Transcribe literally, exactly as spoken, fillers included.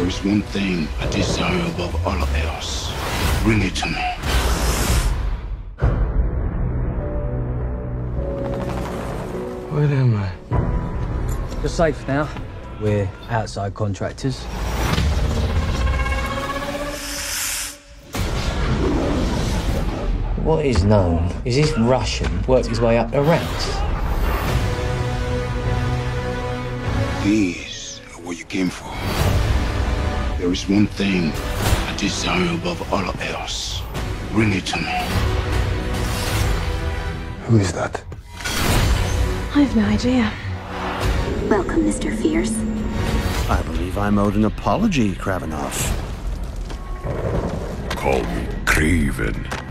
There is one thing I desire above all else. Bring it to me. Where am I? You're safe now. We're outside contractors. What is known is this Russian worked his way up the ranks. These are what you came for. There is one thing I desire above all else. Bring it to me. Who is that? I have no idea. Welcome, Mister Fierce. I believe I'm owed an apology, KRAVEN. Call me KRAVEN.